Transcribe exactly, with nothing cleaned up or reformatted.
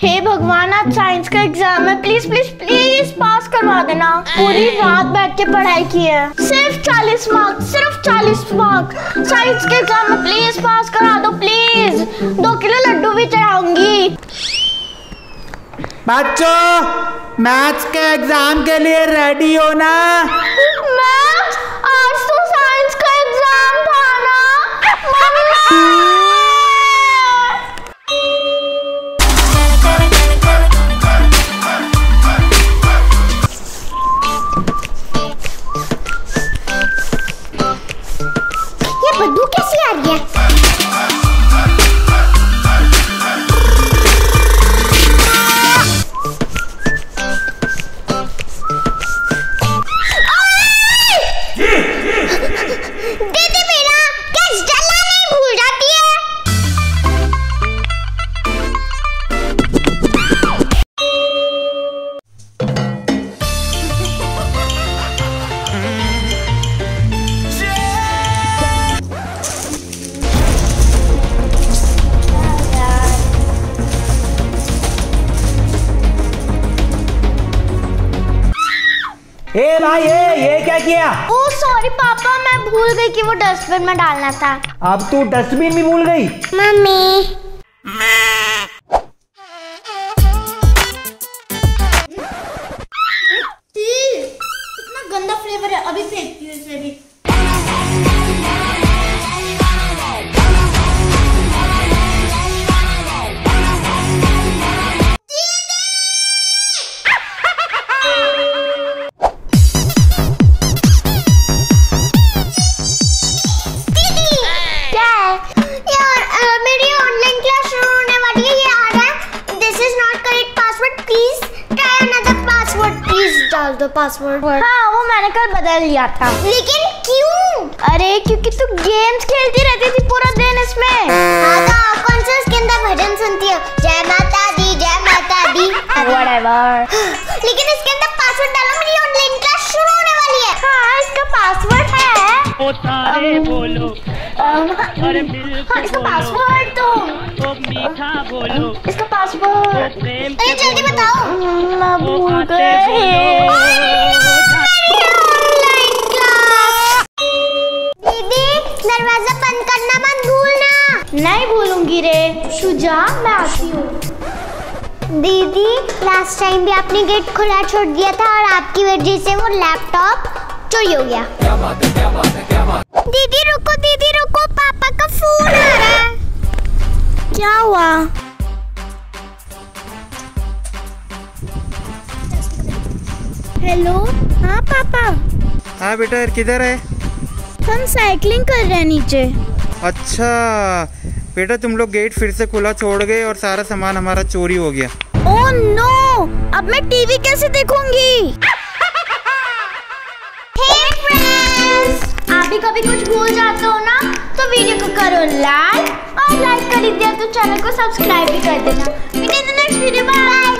हे भगवान, आज साइंस का एग्जाम है, प्लीज प्लीज प्लीज पास करवा देना। पूरी रात बैठ के पढ़ाई की है, सिर्फ चालीस मार्क, सिर्फ चालीस मार्क साइंस के एग्जाम में, प्लीज पास करा दो प्लीज। दो किलो लड्डू भी चढ़ाऊंगी। बच्चों, मैथ्स के एग्जाम के लिए रेडी हो ना? मैथ्स? आज तो साइंस का एग्जाम था ना। ये बदबू कैसी आ रही है? ए भाई, ये ये क्या किया? ओह सॉरी पापा, मैं भूल गई कि वो डस्टबिन में डालना था। अब तू डस्टबिन भी भूल गई? मम्मी इतना गंदा फ्लेवर है, अभी फेंकती हूँ इसे भी। डाल दो पासवर्ड। हाँ, वो मैंने कल बदल लिया था। लेकिन क्यों? अरे क्योंकि तू गेम्स खेलती रहती थी पूरा दिन इसमें। हाँ तो कौन सा इसके अंदर भजन सुनती हो? जय माता दी, जय माता दी। Whatever। लेकिन इसके अंदर पासवर्ड डालो, मेरी ऑनलाइन क्लास शुरू होने वाली है। हाँ, इसका पासवर्ड है। ओ तारे बोलो, अरे हाँ, इसका पासवर्ड तो मीठा बोलो, इसका पासवर्ड। अरे जल्दी बताओ। मैं भूल गई। दीदी, दरवाजा बंद करना मत भूलना। नहीं भूलूंगी रे शुजा, मैं आती हूँ। दीदी, लास्ट टाइम भी आपने गेट खुला छोड़ दिया था और आपकी वजह से वो लैपटॉप चोरी हो गया। क्या बात है, क्या बात है, क्या बात? दीदी रुको, दीदी रुको, पापा का फोन आ रहा है। क्या हुआ? हेलो। हाँ पापा। हाँ बेटा, किधर है? हम साइकिलिंग कर रहे हैं नीचे। अच्छा बेटा, तुम लोग गेट फिर से खुला छोड़ गए और सारा सामान हमारा चोरी हो गया। ओह नो, अब मैं टीवी कैसे देखूंगी? आप भी कभी कुछ भूल जाते हो ना, तो वीडियो को करो लाइक, और लाइक कर दिया तो चैनल को सब्सक्राइब भी कर देना। Next video, bye.